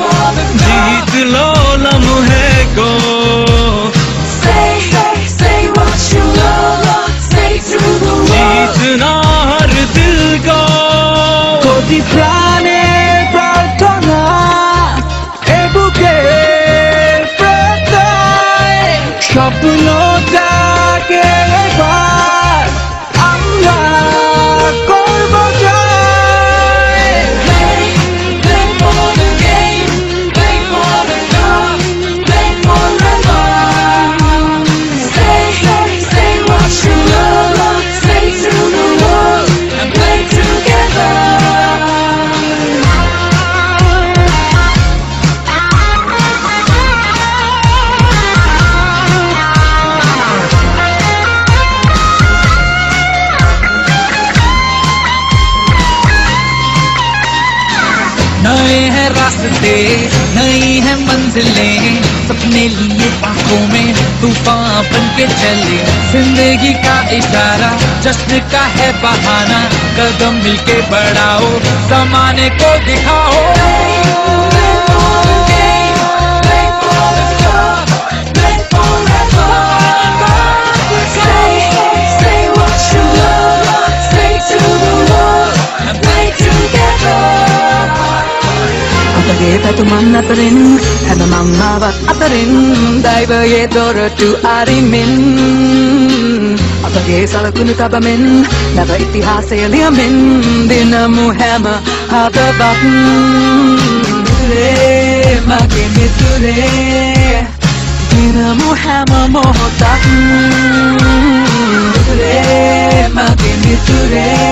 जीत लो लम्हे को जीतना हर दिल को कोटि प्राणेर प्रार्थना ए বুকে প্রার্থনায় স্বপ্নটাকে একবার আমরা করব জয় Play for the game, play for the cup, play forever. Say what you love, say to the world, and play together. नए हैं रास्ते नई है मंजिलें सपने लिए आंखों में तूफान बन के चले जिंदगी का इशारा जश्न का है बहाना कदम मिलके बढ़ाओ ज़माने को दिखाओ Say what you love, say to the world, and play together. 어떻게 발톱만 나빠린 하나 맘마밭 아빠린 다이버의 도로투 아리민 어떻게 살아꾸는 가바민 나가 이티하세요 리아민 디나무 해마 하다밭 그래 마게 미투래 디나무 해마 모호딱 그래 마게 미투래